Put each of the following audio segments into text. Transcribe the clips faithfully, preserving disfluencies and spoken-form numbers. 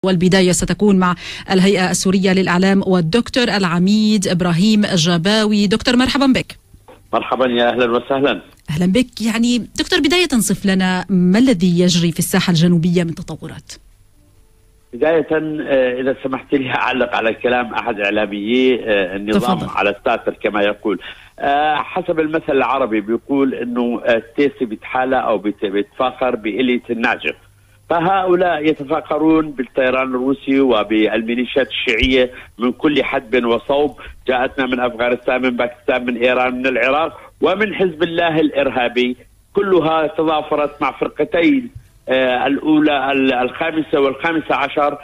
والبداية ستكون مع الهيئة السورية للإعلام والدكتور العميد إبراهيم الجباوي. دكتور مرحبا بك. مرحبا، يا أهلا وسهلا. أهلا بك. يعني دكتور، بداية صف لنا ما الذي يجري في الساحة الجنوبية من تطورات؟ بداية إذا سمحت لي أعلق على كلام أحد إعلاميي النظام تفضل. على الساتر كما يقول. حسب المثل العربي بيقول إنه التيسي بيتحالى أو بيتفاخر بإلية الناجف، فهؤلاء يتفاخرون بالطيران الروسي وبالميليشيات الشيعية من كل حدب وصوب، جاءتنا من أفغانستان، من باكستان، من إيران، من العراق، ومن حزب الله الإرهابي، كلها تضافرت مع فرقتين آه الأولى الخامسة والخامسة عشر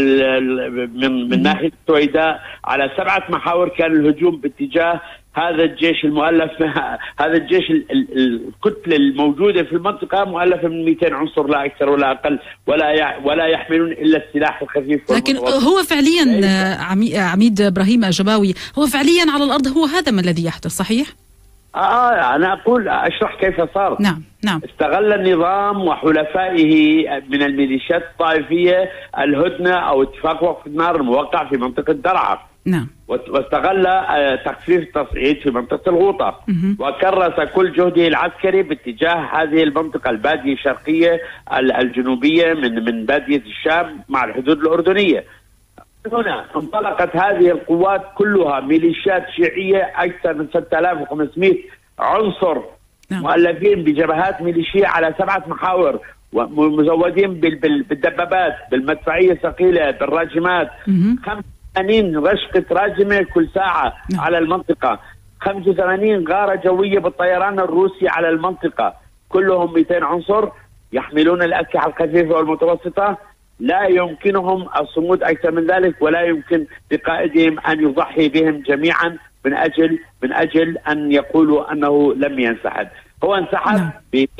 من من ناحية السويداء على سبعة محاور. كان الهجوم باتجاه هذا الجيش المؤلف، هذا الجيش الكتلة الموجودة في المنطقة مؤلفة من مئتين عنصر لا أكثر ولا أقل، ولا ولا يحملون إلا السلاح الخفيف. لكن هو فعليا عميد إبراهيم الجباوي، هو فعليا على الأرض هو هذا ما الذي يحدث، صحيح؟ آه أنا أقول أشرح كيف صار. نعم نعم. استغل النظام وحلفائه من الميليشيات الطائفية الهدنة أو اتفاق وقف النار الموقع في منطقة درعا. نعم. واستغل تخفيف التصعيد في منطقة الغوطة، وكرس كل جهده العسكري باتجاه هذه المنطقة البادية الشرقية الجنوبية من من بادية الشام مع الحدود الأردنية. هنا انطلقت هذه القوات كلها ميليشيات شيعية أكثر من ستة آلاف وخمسمئة عنصر، نعم. مؤلفين بجبهات ميليشية على سبعة محاور، ومزودين بالدبابات، بالمدفعية الثقيلة، بالراجمات، خمسة وثمانين رشقة راجمة كل ساعة، نعم. على المنطقة، خمسة وثمانين غارة جوية بالطيران الروسي على المنطقة، كلهم مئتين عنصر يحملون الأسلحة الخفيفة والمتوسطة. لا يمكنهم الصمود أكثر من ذلك، ولا يمكن لقائدهم أن يضحي بهم جميعا من أجل من أجل أن يقولوا أنه لم ينسحب. هو انسحب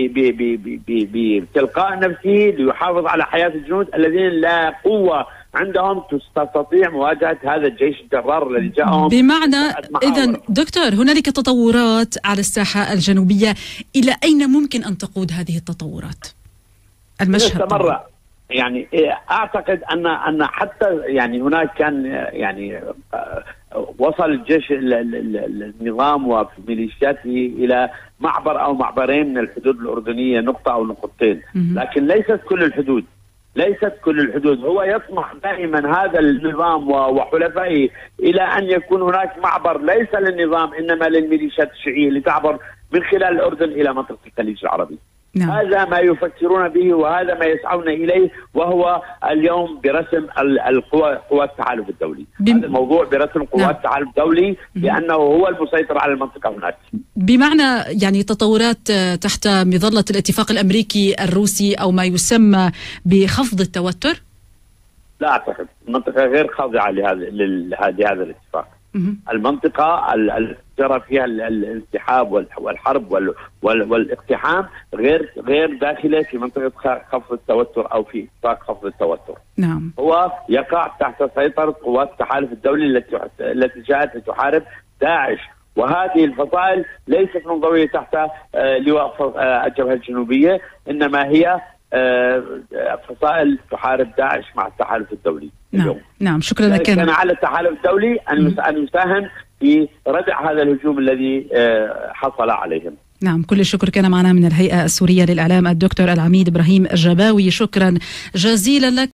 بتلقاء نفسه ليحافظ على حياة الجنود الذين لا قوة عندهم تستطيع مواجهة هذا الجيش الجرار الذي جاءهم. بمعنى إذن دكتور، هنالك تطورات على الساحة الجنوبية، إلى أين ممكن أن تقود هذه التطورات؟ المشهد استمر. يعني اعتقد ان ان حتى يعني هناك كان يعني وصل الجيش النظام وميليشياته الى معبر او معبرين من الحدود الاردنيه، نقطه او نقطتين، لكن ليست كل الحدود، ليست كل الحدود. هو يطمح دائما هذا النظام وحلفائه الى ان يكون هناك معبر ليس للنظام انما للميليشيات الشيعيه لتعبر من خلال الاردن الى منطقه الخليج العربي. نعم. هذا ما يفكرون به وهذا ما يسعون إليه، وهو اليوم برسم القوى قوى التحالف الدولي. بم... هذا الموضوع برسم قوى نعم. التحالف الدولي، لأنه هو المسيطر على المنطقة هناك. بمعنى يعني تطورات تحت مظلة الاتفاق الأمريكي الروسي أو ما يسمى بخفض التوتر؟ لا أعتقد، المنطقة غير خاضعة لهذا لهذا الاتفاق. المنطقة التي جرى فيها الانسحاب والحرب والاقتحام غير غير داخله في منطقة خفض التوتر أو في اتفاق خفض التوتر. نعم. هو يقع تحت سيطرة قوات التحالف الدولي التي التي جاءت لتحارب داعش، وهذه الفصائل ليست منضوية تحت لواء الجبهة الجنوبية، إنما هي فصائل تحارب داعش مع التحالف الدولي. نعم اليوم. نعم شكرا لك. كان على التحالف الدولي أن أن يساهم في ردع هذا الهجوم الذي حصل عليهم. نعم، كل الشكر. كان معنا من الهيئة السورية للإعلام الدكتور العميد إبراهيم الجباوي، شكرا جزيلا لك.